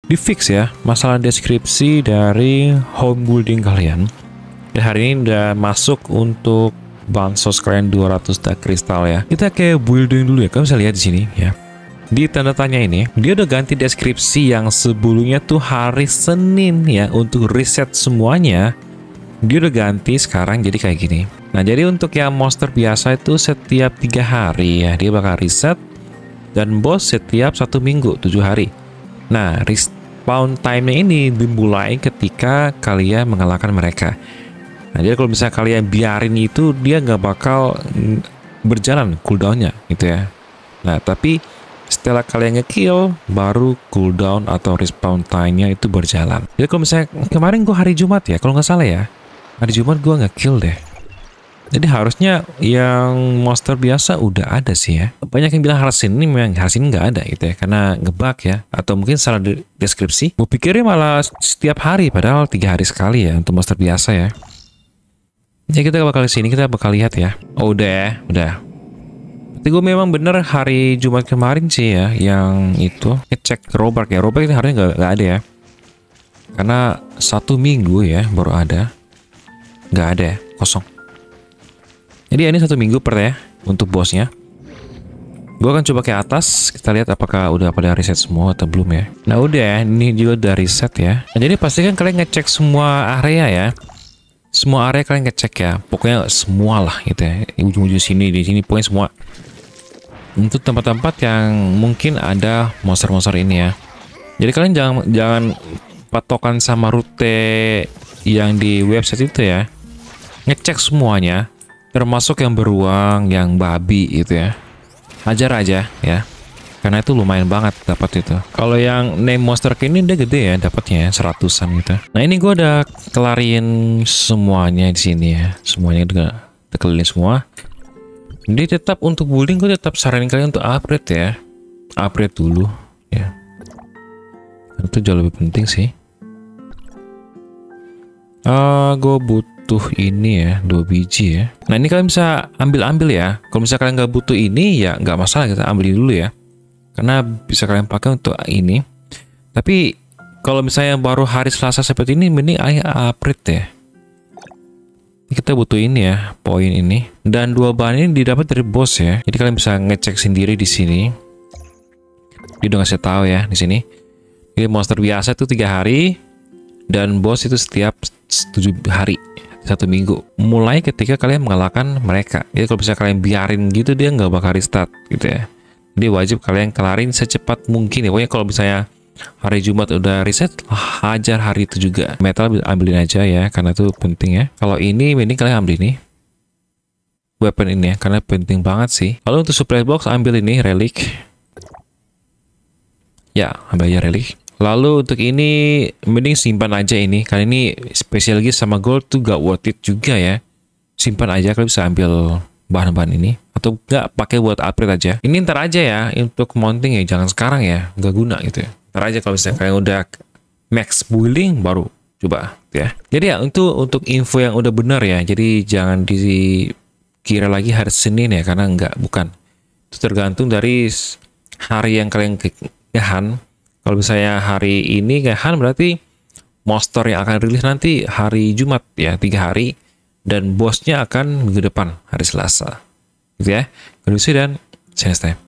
di fix ya masalah deskripsi dari home building kalian. Dan hari ini udah masuk untuk bansos kalian 200 dark crystal ya. Kita kayak building dulu ya. Kamu bisa lihat di sini ya. Di tanda tanya ini, dia udah ganti deskripsi yang sebelumnya tuh hari Senin ya untuk reset semuanya. Dia udah ganti sekarang jadi kayak gini. Nah, jadi untuk yang monster biasa itu setiap 3 hari ya, dia bakal reset. Dan boss setiap 1 minggu, 7 hari. Nah, respawn time-nya ini dimulai ketika kalian mengalahkan mereka. Nah, jadi kalau misalnya kalian biarin itu, dia nggak bakal berjalan cooldown-nya gitu ya. Nah, tapi setelah kalian nge-kill, baru cooldown atau respawn time-nya itu berjalan. Jadi kalau misalnya kemarin gue hari Jumat ya, kalau nggak salah ya, hari Jumat gue nge-kill deh. Jadi harusnya yang monster biasa udah ada sih ya. Banyak yang bilang hari Senin, memang hari Senin nggak ada gitu ya, karena ngebug ya, atau mungkin salah deskripsi. Gue pikirnya malah setiap hari, padahal 3 hari sekali ya untuk monster biasa ya. Ya kita bakal sini, kita bakal lihat ya. Oh udah ya, udah. Tapi gue memang bener hari Jumat kemarin sih ya, yang itu ngecek Robak ya. Robak ini harusnya nggak ada ya, karena 1 minggu ya baru ada. Nggak ada ya, kosong. Jadi ini 1 minggu per ya untuk bosnya. Gue akan coba ke atas, kita lihat apakah udah pada reset semua atau belum ya. Nah udah ya, ini juga udah reset ya. Nah, jadi pastikan kalian ngecek semua area ya. Semua area kalian ngecek ya. Pokoknya semua lah gitu ya. Ujung-ujung sini, di sini, pokoknya semua. Untuk tempat-tempat yang mungkin ada monster-monster ini ya. Jadi kalian jangan patokan sama rute yang di website itu ya. Ngecek semuanya. Termasuk yang beruang, yang babi gitu ya. Hajar aja ya. Karena itu lumayan banget dapat itu. Kalau yang name monster ini udah gede ya dapatnya 100-an gitu. Nah, ini gue udah kelarin semuanya di sini ya. Semuanya udah kelarin semua. Jadi tetap untuk building gue tetap saranin kalian untuk upgrade ya. Upgrade dulu ya. Karena itu jauh lebih penting sih. Gue butuh ini ya, 2 biji ya. Nah ini kalian bisa ambil ya. Kalau misalnya kalian nggak butuh ini ya nggak masalah, kita ambil dulu ya. Karena bisa kalian pakai untuk ini. Tapi kalau misalnya baru hari Selasa seperti ini, mending upgrade ya. Kita butuh ini ya, poin ini. Dan 2 bahan ini didapat dari bos ya. Jadi kalian bisa ngecek sendiri di sini. Dia udah ngasih tahu ya di sini. Jadi monster biasa itu 3 hari. Dan bos itu setiap 7 hari, 1 minggu. Mulai ketika kalian mengalahkan mereka. Jadi kalau bisa kalian biarin gitu, dia nggak bakal restart gitu ya. Jadi wajib kalian kelarin secepat mungkin ya. Pokoknya kalau misalnya hari Jumat udah reset, hajar hari itu juga. Metal ambilin aja ya, karena itu penting ya. Kalau ini kalian ambil ini. Weapon ini ya, karena penting banget sih. Lalu untuk supply box ambil ini, relic. Ya, ambil aja relic. Lalu untuk ini mending simpan aja ini, karena ini spesial lagi sama gold tuh gak worth it juga ya. Simpan aja, kalian bisa ambil bahan-bahan ini atau nggak pakai buat upgrade aja. Ini ntar aja ya untuk mounting ya, jangan sekarang ya, nggak guna gitu ya. Ntar aja kalau misalnya kalian udah max building baru coba ya. Jadi ya untuk info yang udah benar ya, jadi jangan dikira lagi hari Senin ya, karena bukan. Itu tergantung dari hari yang kalian kehan. Kalau misalnya hari ini kehan berarti monster yang akan rilis nanti hari Jumat ya, 3 hari. Dan bosnya akan minggu depan hari Selasa gitu ya. Kondisi dan see you next time.